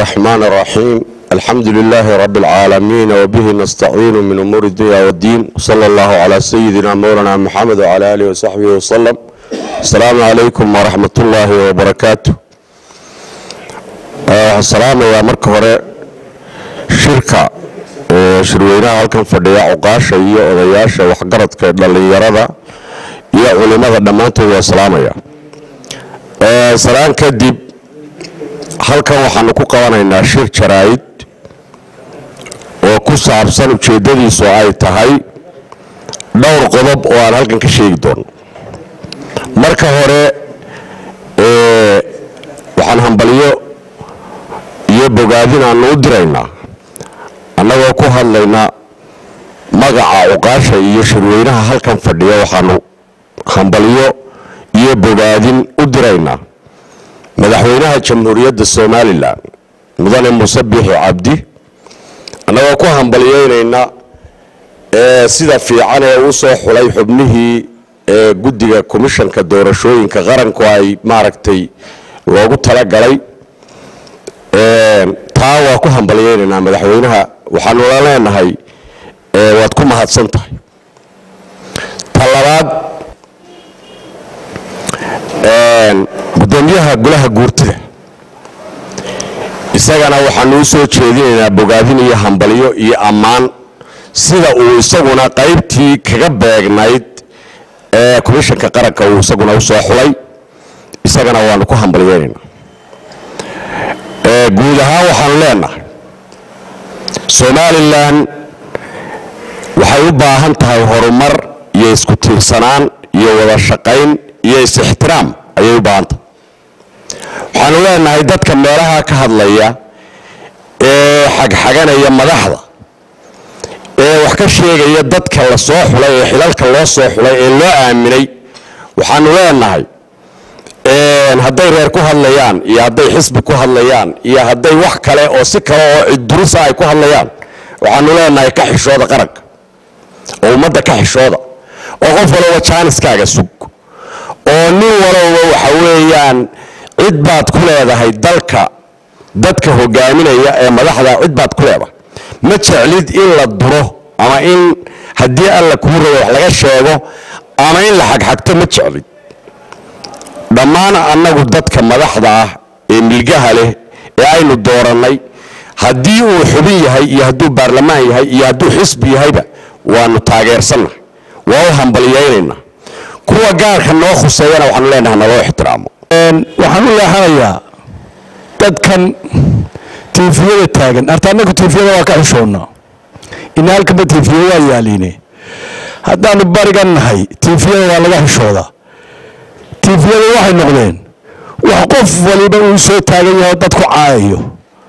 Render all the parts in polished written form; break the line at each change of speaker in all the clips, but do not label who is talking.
الرحمن الرحيم الحمد لله رب العالمين وبه نستعين من أمور الدنيا والدين صلى الله على سيدنا مولانا محمد وعلى آله وصحبه وسلم. السلام عليكم ورحمة الله وبركاته. السلام يا مركب شركة shirweynaha halkan fadhiya uqaasha iyo odayaasha waxgaradka dhalinyarada iyo culimada dhamaantood waa salaamaya. Salaan kadib halkan waxaan ku qabanaynaa shir jaraa'id oo ku saabsan ujeedadiisu ay tahay dhowr qodob oo aan halkan ka sheegi doono. Marka hore waxaan hambaliyo iyo bogaadin aan u diraynaa annagoo ku hadlayna magaca uqaasha iyo shirweynaha halkan fadhiya waxaanu hambaliyo iyo bogaadin u diraynaa madaxweynaha jamhuuriyadda Soomaaliland mudane Muuse Biixi Cabdi annagoo ku hambaliyeynayna sida fiican ee uu soo xulay xubnihii guddiga komishanka doorashooyinka qaranku ay maaragtay loogu tala galay taa waa ku hambaliyeynayna madaxweynaha waxaanu leenahay waad ku mahadsan tahay. talabaad gudoomiyaha golaha guurtida isagana waxaanu soo jeedinaynaa bogaadin iyo hambaliyo iyo ammaan sida uu isaguna qaybtii kaga beegnayd komishanka qaranka uu isaguna u soo xulay isagana waanu ku hambaliyeynaa. guud ahaan waxaanu leenahay Soomaaliland waxay u baahan tahay horumar iyo isku tiirsanaan iyo wada shaqayn iyo is-ixtiraam ayay u baahan tahay. waxaanu leenahay dadka meelaha ka hadlaya xagxaganaya madaxda wax ka sheegaya dadka la soo xulay ee xilalka loo soo xulay ee loo aaminay waxaanu leenahay hadday reer ku hadlayaan iyo hadday xisbi ku hadlayaan iyo hadday wax kale oo si kale oo cidurisa ay ku hadlayaan waxaanu leenahay ka xishooda qaranka oo ummadda ka xishooda oo qof walba jaaniskaaga sug oo nin walba waxa weeyaan cid baad ku leedahay dalka dadka hogaaminaya ee madaxda cid baad ku leedahay ma jeclid in la duro ama in haddii alla kugu rabo wax laga sheego ama in la xagxagto ma jeclid. dhammaan annagu dadka madaxda ah ee milgaha leh ee aynu dooranay haddii uu xubin yahay iyo hadduu baarlamaan yahay iyo hadduu xisbi yahayba waanu taageersannahay waa u hambaliyeynayna kuwa gaarka noo khuseeyana waxaanu leenahay naloo ixtiraamo.
waxaan u leexanayaa dadkan tiifiyada taagan arta annagu tiifiyada waa ka xishoonnaa ina halkanba tiifiya waa yaaliine haddaanu barigan nahay tiifiyada waa laga xishoodaa. tiifiyada waxay noqdeen wax qof waliba uu soo taagan yahay dadku caayayo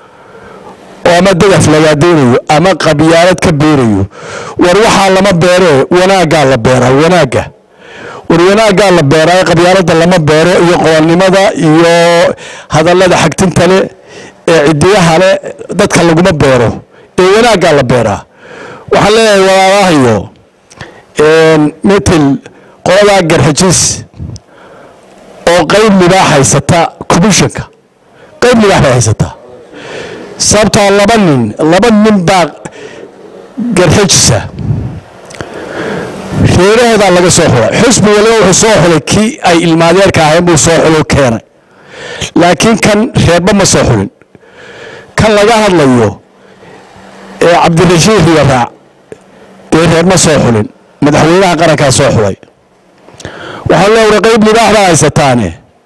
oo ama dadaf lagaadeynayo ama qabyaalad ka beerayo war waxaa lama beeree wanaaggaa la beeraa wanaagga war wanaaggaa la beeraa qabyaaladda lama beero iyo qoolnimada iyo hadallada xagtinta leh ee cidiyaha leh dadka laguma beero ee wanaaggaa la beeraa. waxaan leeyahay walaalahayo metel qoladaa garxajis oo qayb libaax haysata komishanka qayb libaax bay haysataa sababtaa laba nin baa garxajisa reeraheedaa laga soo xulay xisbi waliba wuxuu soo xulay kii ay ilmaadeerka ahayn buu soo xulo keenay laakiin kan reerba ma soo xulin. kan laga hadlayo ee cabdirashiid riyaraac dee reer ma soo xulin madaxweynaha qarankaa soo xulay. waxaan leeyahay qayb libaax baa haysataane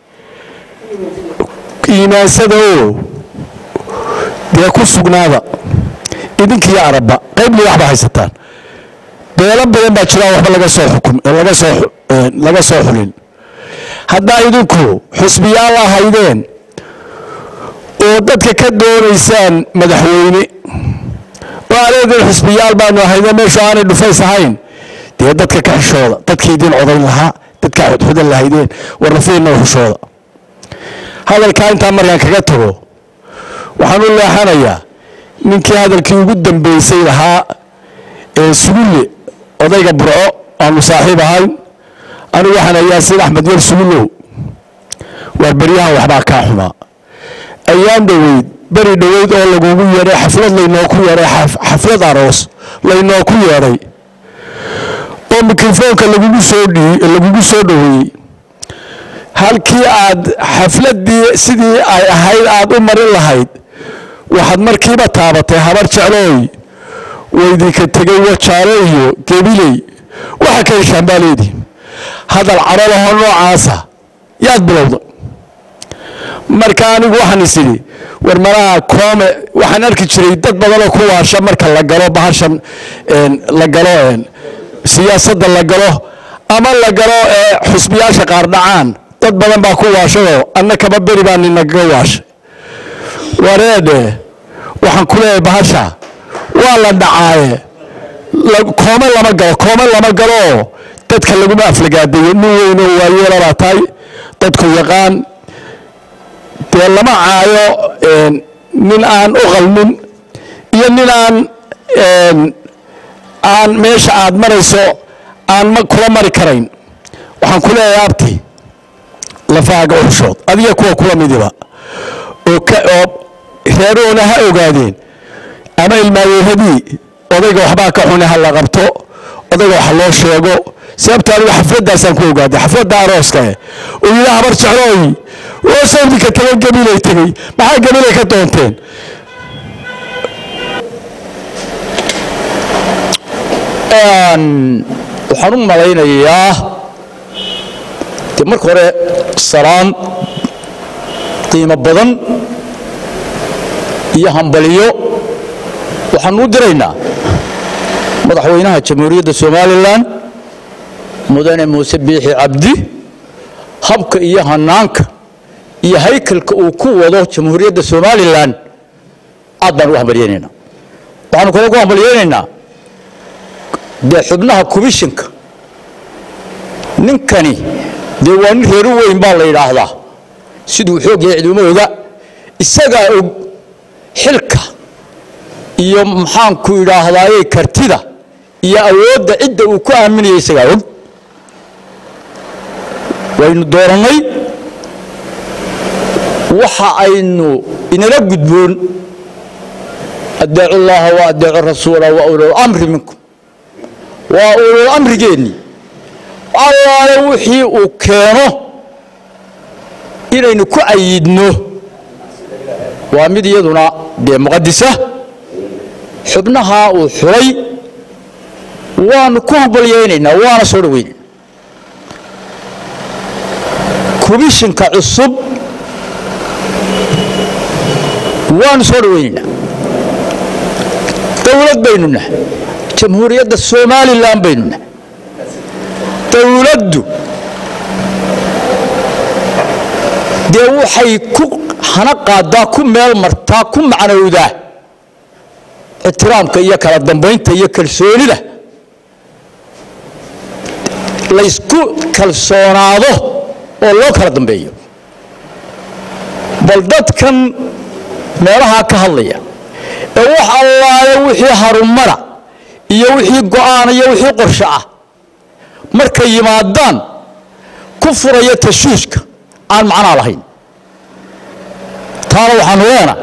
iimaansada oo dee ku sugnaada idinkiiyo arabba qayb libaax baa haysataan beelo badan baa jira waxba laga soo xulin. haddaa idinku xusbiyaal ahaydeen oo dadka ka doonaysaan madaxweyne oo adeegan xusbiyaal baanu ahaydeen meeshu aanay dhufays ahayn dee dadka ka xishooda dadkii idin codayn lahaa dadka xudxudan lahaydeen warrafiina xushooda. hadalkaa intaa markaan kaga tago waxaan u leexanayaa ninkii hadalkii ugu dambeysay lahaa ee sugulle odayga burco aanu saaxiib ahayn anigu waxaan ayaa Sayid Axmed Yar Sugullow war baryahan waxbaa kaa xumaa ayaan dhaweyd beri dhaweyd oo lagugu yeedhay xaflad laynoo ku yeedhay xaflad aroos laynoo ku yeedhay oo mikrofoonka lagugu soo dhaweeyey halkii aad xafladdii sidii ay ahayd aad u marin lahayd waxaad markiiba taabatay habar jeclooy waydinka tegay wajaale iyo gebiley waxa ka heshaan baa leedii hadal carabahoo noocaasa yaad bilowda marka anigu waxaan isidhi war malaha koome waxaan arki jiray dad badanoo ku waasha marka la galo bahashan la galo siyaasadda la galo ama la galo xusbiyaasha qaar dhacaan dad badan baa ku waashadoo anna kama beri baa ninagaga waashay wareedhe waxaan ku leeyahay bahasha waa la dhacaaye koome lama galo dadka laguma aflagaadeeyo nin weynoo waayeelabaa tahay dadku yaqaan dee lama caayo nin aan u qalmin iyo nin aan meesha aad marayso aan kula mari karayn waxaan ku leeyahay abti lafaaga uxushood adiga kuwa kula midiba oo reeroona ha ogaadeen ama ilmaayeehadii odayga waxbaa ka xune ha la qabto odayga waxa loo sheego sababta anigu xafladdaasaan ku ogaaday xafladda arooska oo yidhi habar jeclooy oo sawdinka tagan gabilay tegey maxaa gabilay ka doonteen
waxaan u malaynayaa dee marka hore salaan qiimo badan iyo hambaliyo waxaan u diraynaa madaxweynaha jamhuuriyadda somalilan mudane muuse biixi cabdi habka iyo hanaanka iyo haykalka uu ku wado jamhuuriyadda somalilan aad baan u hambaliyeynaynaa waxaanu kale ku hambaliyeynaynaa dee xubnaha komishinka ninkani dee waa nin reeru weyn baa la yidhaahdaa siduu xoog yahay ciidamada isagaa og xilka iyo maxaanku idhaahdaaye kartida iyo awoodda cidda uu ku aaminaya isagaa og waynu doorannay waxa aynu inala gudboon adeecu llaha wa adeecu rasuula wa ulul amri minkum waa ulul amrigeennii allaale wixii uu keeno inaynu ku ayidno waa mid iyaduna dee muqadisa xubnaha uu xulay waanu ku hambalyeynaynaa waana soo dhaweynaynaa komishinka cusub waanu soo dhaweynaynaa dowlad baynu nahay jamhuuriyadda somalilan baynu nahay dowladdu dee waxay ku hana qaadaa ku meel martaa ku macnowdaa ixtiraamka iyo kala dambaynta iyo kalsoonida laysku kalsoonaado oo loo kala dambeeyo bal dadkan meelahaa ka hadlaya ee wax allaale wixii harumara iyo wixii go'aan iyo wixii qorshe ah markay yimaadaan ku furaya tashuushka aan macnaa lahayn taana waxaanu leenahay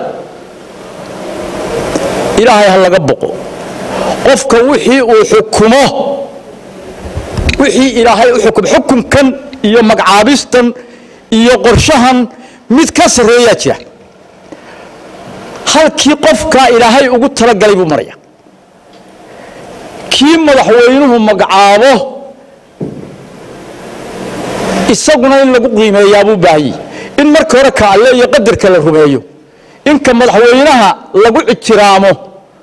ilaahay ha laga boqo qofka wixii uu xukumo wixii ilaahay u xukumo xukunkan iyo magacaabistan iyo qorshahan mid ka sarreeyaa jira halkii qofkaa ilaahay ugu talagalay buu maraya kii madaxweynuhu magacaabo isaguna in lagu qiimeeyaa buu baahiyey in marka hore ka alle iyo qadarka la rumeeyo inka madaxweynaha lagu ijtiraamo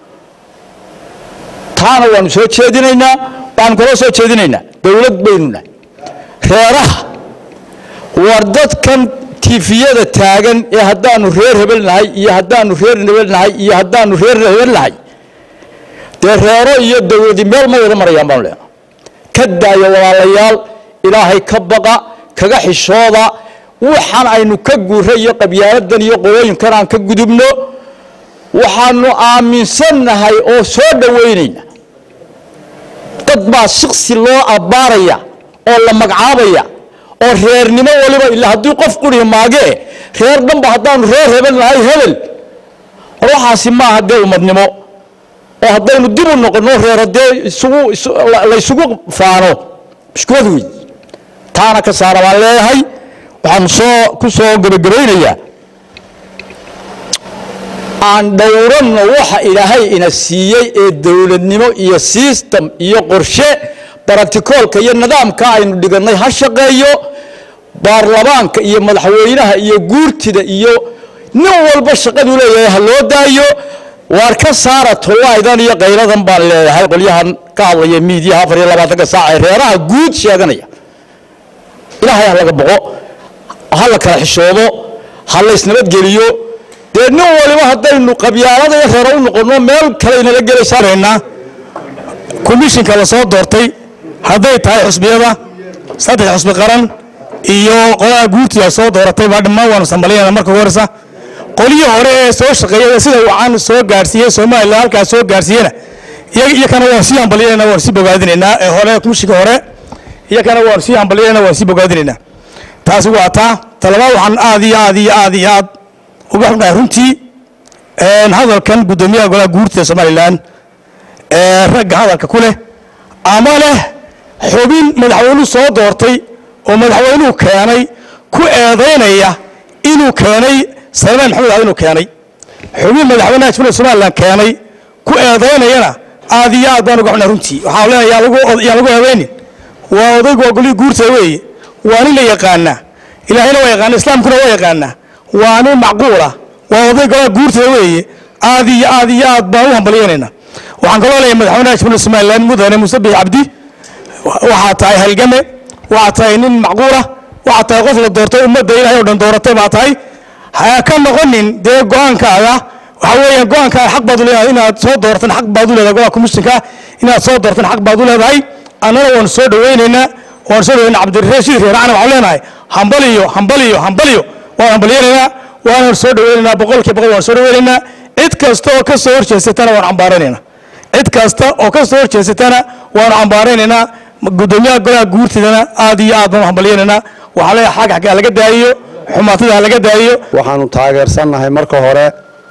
taana waanu soo jeedinaynaa waxaanu kaloo soo jeedinaynaa dowlad baynu nahay reeraha war dadkan tiifiyada taagan ee haddaanu reer hebel nahay iyo haddaanu reer hebel nahay iyo haddaanu reer hebel nahay dee reero iyo dowladi meel ma wada marayaan baanu leenahay ka daayo walaalayaal ilaahay ka baqa kaga xishooda waxaan aynu ka guuray iyo qabyaaladan iyo qolooyinkan aan ka gudubno waxaanu aaminsannahay oo soo dhaweynayna dad baa shaqsi loo abbaaraya oo la magacaabaya oo reernimo waliba ilaa haddii qof quri maagee reer dhanba haddaanu reer hebel nahay hebel waxaasi maaha dee ummadnimo oo haddaynu dib u noqonno reero dee la isugu faano mushkilad weyn taana ka saara baan leeyahay waxaan ku soo gabagabaynayaa aan dhowranno waxa ilaahay ina siiyey ee dowladnimo iyo system iyo qorshe baraticoolka iyo nidaamka aynu dhigannay ha shaqeeyo baarlamaanka iyo madaxweynaha iyo guurtida iyo nin walba shaqadu leeyahay ha loo daayo waar ka saara tollaydan iyo qayladan baan leeyahay qolyahan ka hadlaya miidiyaha 24 saac ee reeraha guud sheeganaya ilaahay ha laga boqo ha la kala xishoodo ha la isnabadgeliyo dee nin waliba haddaynu qabyaalada iyo reero u noqonno meel kale inala gelaysaanayna
komishinka la soo doortay hadday tahay xusbiyada 3 xusbi qaran iyo qolaha guurtiga soo dooratay baa dhammaan waanu sambaliyana marka horeysa qoliyii hore ee soo shaqeeyay sida wacan soo gaarsiiyay Soomaaliland halka soo gaarsiiyana iyagana waa si ambaliyana waa si bogaadinayna ee hore komishinka hore iyagana waa si ambaliyana waa si bogaadinayna taasi waa talaba waxaan aad uga xunnahay runtii hadalkan gudoomiyaha golaha guurtiga Soomaaliland ragga hadalka ku leh ama leh xubin madaxweynuhu soo doortay oo madaxweynuhu keenay ku eedeynaya inuu keenay Salmaan Maxamed inuu keenay xubin madaxweynaha Jamhuuriyadda Soomaaliland keenay ku eedeynayana aad baan uga xunnahay runtii waxa uu leeyahay lagu eedeynin waa odaygu goliga guurtiga weeye waa nin la yaqaana ilaahayna waa yaqaana islaamkuna waa yaqaana waa nin macquula waa odayga golaha guurtiga weeye aad baan u hambalyeynayna waxaan kaloo leeyahay madaxweynaha Jamhuuriyadda Soomaaliland mudane Muuse Biixi Cabdi waxaa tahay halgame waxaa tahay nin macquula waxaa tahay qof la doortay ummadda ilaahay oo dhan dooratay baa tahay ha ka noqonin dee go'aankaaga waxa weeyaan go'aankaaga xaq baad u leedahay inaad soo doortan xaq baad u leedahay golaha komishinka inaad soo doortan xaq baad u leedahay annana waan soo dhaweynaynaa Cabdirashiid Reeraan waxaan leenahay hambaliyo waan hambalyeynaa waan soo dhaweynaynaa boqolkiiba boqol waan soo dhaweynaynaa cid kasta oo ka soo horjeesatana waan cambaaraynaynaa cid kasta oo ka soo horjeesatana waan cambaaraynaynaa gudoomiyaha golaha guurtidana aad baan hambalyeynaa waxa leeyahay xaq laga daayiyo xumaatada laga daayiyo
waxaanu taageersanahay marka hore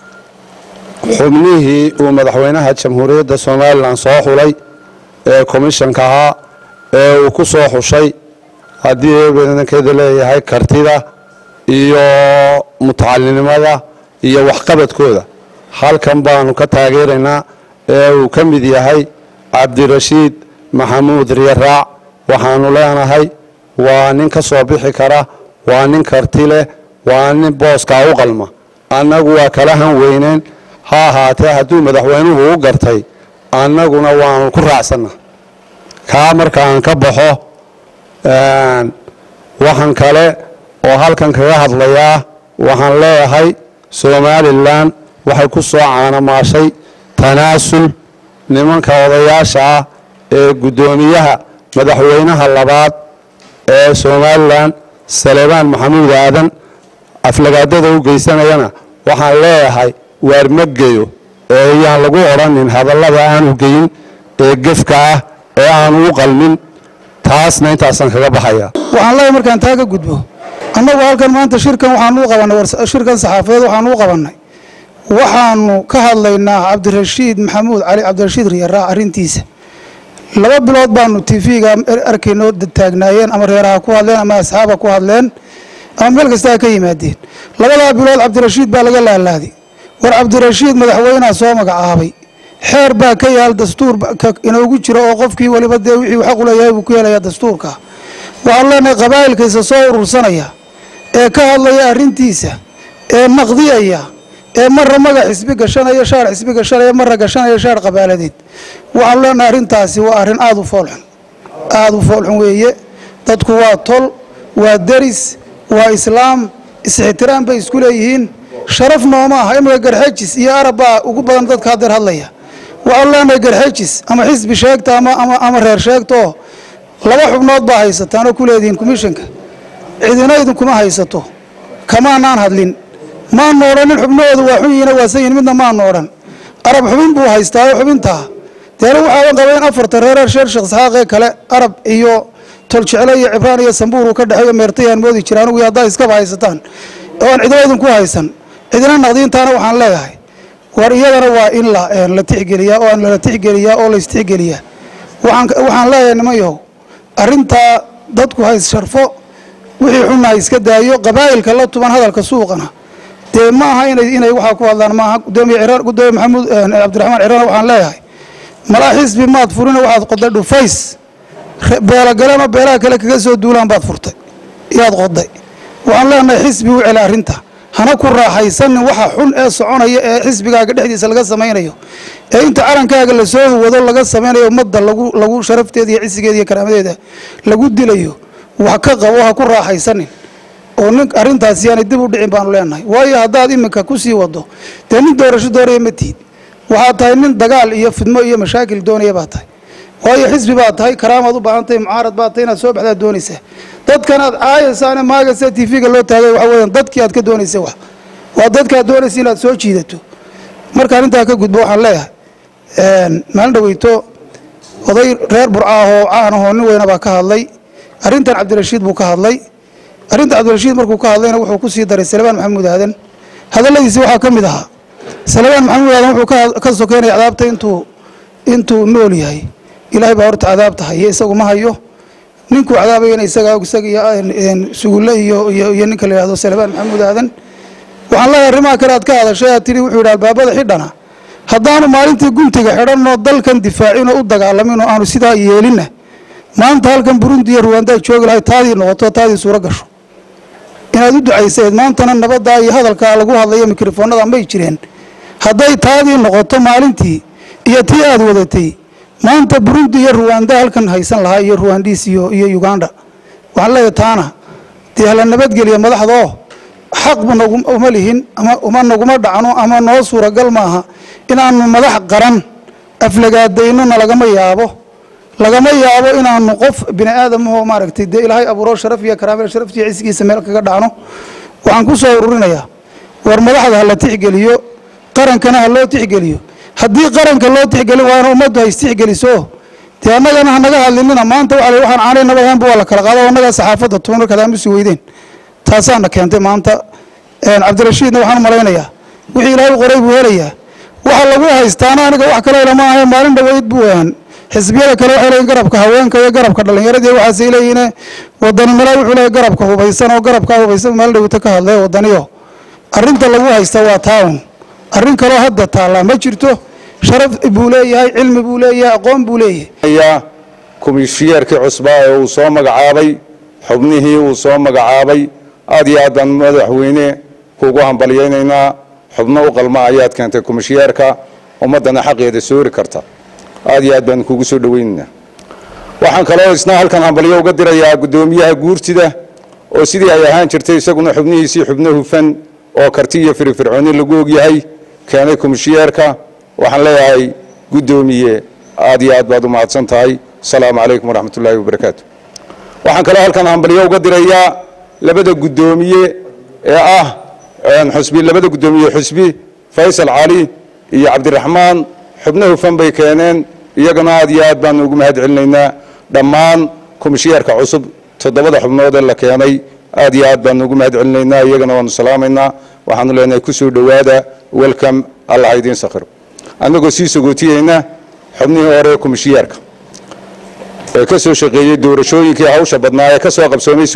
xubnihii uu madaxweynaha Jamhuuriyadda Soomaaliland soo xulay ee komishanka ahaa ee uu ku soo xushay haddii badankeeda leeyahay kartida iyo mutacallinimada iyo waxqabadkooda halkan baanu ka taageeraynaa ee uu ka mid yahay Cabdirashiid Maxamuud Riyaraac waxaanu leenahay waa nin ka soo bixi kara waa nin karti leh waa nin booska u qalma annagu waa kala han weyneen ha ahaatee hadduu madaxweynuhu u gartay annaguna waanu ku raacsannaa kaa markaan ka baxo waxaan kale oo halkan kaga hadlayaa waxaan leeyahay Somaliland waxay ku soo caanamaashay tanaasul nimanka odayaasha ah ee gudoomiyaha madaxweynaha labaad ee Somaliland Salmaan Maxamuud Aadan aflagaadada u geysanayana waxaan leeyahay waar magayo ee yaan lagu oranin hadallada aan u geyin ee gefka ah ee aan u qalmin taasna intaasan kaga baxaya
waxaan leeyahay markaan taaga gudbo annagu halkan maanta shirkan waxaan u qabanay shirkan saxaafadeed waxaan u qabanay waxaanu ka hadlaynaa Cabdirashiid Maxamuud Cali Cabdirashiid Riyaraac arintiisa 2 bilood baanu TV-ga arkayno taagnaayeen ama reeraha ku hadleen ama asxaaba ku hadleen ama meel kasta ka yimaadeen 2 bilood Cabdirashiid baa laga laalaaday war Cabdirashiid madaxweynaha soo magacaabay xeer baa ka yaal dastuur inoogu jiro oo qofkii waliba dee wixii xaq u leeyahay uu ku helayaa dastuurka waxaan leenahay qabaa'ilkiisa soo urursanaya ee ka hadlaya arintiisa ee naqdiyaya ee marra magac xisbi gashanaya shaar xisbi gashanaya marra gashanaya shaar qabaaladeed waxaan leenahay arintaasi waa arin aad u foolxun weeye dadku waa tol waa daris waa islaam is-ixtiraam bay isku leeyihiin sharaf nooma aha imika garxajis iyo arab baa ugu badan dadka haddeer hadlaya waxaan leenahay garxajis ama xisbi sheegta ama reer sheegto 2 xubnood baa haysataan oo ku leedihiin komishanka cidina idinkuma haysato kamaanaan hadlin maan odhanin xubnoodu waa xun yihiin waa sayin midna maan odhan arab xubin buu haystaa xubintaa deena waxaa qabeen 4 reer sheer shakhs xaqee kale arab iyo toljecle iyo cibraan iyo sambuur ka dhaxeeyo meertayaan moodi jiraan ugu hadda iska haysataan oo aan cidina idinku haysan cidina naqdiintaana waxaan leeyahay war iyadana waa in la tixgeliyaa oo la tixgeliyaa oo la istixgeliyaa waxaan leeyahay nimayow arrintaa dadku ha is-sharfo wixii xunna ha iska daayo qabaa'ilka la tuban hadalka suuqana dee ma aha inay waxaa ku hadlaan maaha gudoomiye maxamuud cabdiraxmaan cirana waxaan leeyahay malaa xisbi maad furina waxaad qoday dhufays beelagalema beelaha kale kaga soo duulaan baad furtay iyaad qoday waxaan leenahay xisbi u celi arrinta hana ku raaxaysanin waxa xun ee soconaya ee xisbigaaga dhexdiisa laga samaynayo ee inta calankaaga la soo wado laga samaynayo ummadda lagu sharafteeda iyo cisigeeda iyo karaamadeeda lagu dilayo wax ka qabo ha ku raaxaysanin oo nin arrintaasi yaanay dib u dhicin baanu leenahay waayo haddaad iminka ku sii wado dee nin doorasho doonaya ma tiid waxaad tahay nin dagaal iyo fidmo iyo mashaakil doonaya baad tahay waayo xisbi baad tahay karaamaad u baahan tahay mucaarad baad tahay inaad soo baxdaad doonaysaa dadkanaad caayaysaane maagaysa tv-ga loo taagay waxa weeyaan dadkii aad ka doonaysa wax waa dadkaad doonaysa inaad soo jiidato marka arrintaa ka gudbo waxaan leeyahay maalin dhaweyto oday reer burca ahoo caan ahoo nin weyna baa ka hadlay arrintan cabdirashiid buu ka hadlay arrinta cabdirashiid markuu ka hadlayna wuxuu ku sii daray salebaan maxamuud aadan hadalladiisi waxaa ka mid ahaa salebaan maxamuud aadan wuxuu ka sokeynaya cadaabta intuu nool yahay ilaahay baa horta cadaabta haye isagu ma hayo ninkuu cadaabayana isaga sugulle iyo ninka la yidhahdo salebaan maxamuud aadan waxaan leeyahay arrimaha kale aad ka hadashay aad tidhi wuxuu yidhi albaabada xidhana haddaanu maalintii guntiga xidhanoo dalkan difaacin oo u dagaalamin oo aanu sidaa yeelinna maanta halkan burundi iyo ruwaandaa joogi lahay taadii noqoto taadii suuro gasho inaad u ducaysayd maantana nabaddaa iyo hadalkaa lagu hadlayo mikrofoonada may jireen hadday taadii noqoto maalintii iyo tii aad wadatay maanta burundi iyo ruwaanda halkan haysan lahaa iyo ruwaandhiis iyo uganda waxaan leeyahay taana dee hala nabadgeliya madaxdaoo xaqba uma lihin ama naguma dhacno ama noo suuragal maaha inaanu madax qaran aflagaadaynona lagama yaabo inaanu qof bini aadamahoo maaragtay dee ilaahay abuuro sharaf iyo karaamada sharaftiiyo cisigiisa meel kaga dhacno waxaan ku soo ururinayaa war madaxda ha la tixgeliyo qarankana ha loo tixgeliyo haddii qaranka loo tixgelin waana ummaddu ha istixgeliso dee annagana hanaga hadlinina maanta waxaan caanay nabad ahaanba waa la kala qaado annagaa saxaafadda tuban markaad aamusi weydeen taasaana keentay maanta cabdirashiidna waxaan malaynayaa wixii ilaahay u qoray buu helayaa waxa lagu haystaana aniga wax kale lama ahay maalin dhaweyd buu xisbiyada kale waxay leeyihin garabka haweenka iyo garabka dhallinyaradii waxaasay leeyihiin wadani malaa wuxuu leeyahay garabka hubaysan oo garabkaa hubaysan maalin dhaweyta ka hadlay wadaniyo arrinta lagu haysta waa taawun arrin kaloo hadda taallaa ma jirto sharaf buu leeyahay cilmi buu leeyahay aqoon buu leeyahay
komishiyeerkii cusbaa ee uu soo magacaabay xubnihii uu soo magacaabay aad iyo aad baan madaxweyne kuugu hambalyaynaynaa xubno u qalma ayaad keentay komishiyeerka ummaddana xaqeeda soori karta aad iyo aad baan kuugu soo dhawaynaynaa waxaan kaloo isna halkan hambalyo uga dirayaa guddoomiyaha guurtida oo sidii ay ahaan jirtay isaguna xubnihiisii xubno hufan oo karti iyo firfircooni lagu ogyahay keenay komishiyeerka waxaan leeyahay guddoomiye aad iyo aad baad u mahadsan tahay asalaamu calaykum waraxmatullaahi wabarakaatu waxaan kaloo halkan hambalyo uga dirayaa labada guddoomiye ee labada guddoomiye xusbi faysal cali iyo cabdiraxmaan xubno hufan bay keeneen iyagana aad iyo aad baanu ugu mahad celinaynaa dhammaan komishiyeerka cusub 7 xubnood ee la keenay aad iyo aad baanu ugu mahad celinaynaa iyagana waanu salaamaynaa waxaanu leenahay ku soo dhawaada welcome allah idin sakhir anagoo sii sogootiyeyna xubnihii hore komishiyeerka ee ka soo shaqeeyay doorashooyinkii hawsha badnaa ee ka soo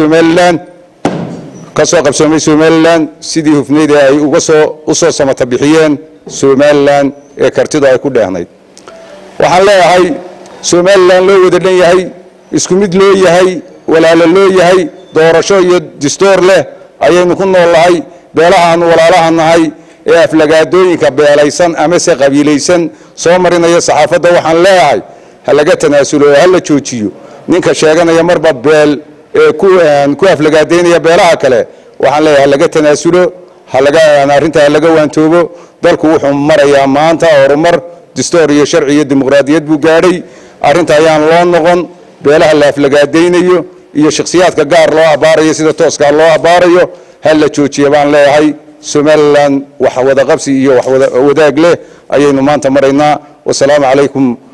qabsoomay Somaliland sidii hufneyd ay uga soo samata bixiyeen Somaliland ee kartida ay ku dheehnayd waxaan leeyahay Somaliland loo wada dhan yahay isku mid loo yahay walaalo loo yahay doorasho iyo dastuur leh ayaynu ku noolahay beelahan walaalahan nahay ee aflagaadooyinka beelaysan ama se qabiilaysan soo marinaya saxaafadda waxaan leeyahay halaga tanaasulo hal la joojiyo ninka sheeganaya marba beel ee ku aflagaadeynaya beelaha kale waxaan leeyahay halaga tanaasulo arrinta halaga waantoobo dalku wuxuu marayaa maanta horumar dastuur iyo sharci iyo dimuqraadiyad buu gaadhay arrinta ayaan loo noqon beelaha la aflagaadeynayo iyo shakhsiyaadka gaar loo abaarayo sida tooska loo abaarayo hal la joojiyo baan leeyahay Somaliland wax wada qabsi iyo wax wadaag leh ayaynu maanta maraynaa wassalaamu calaykum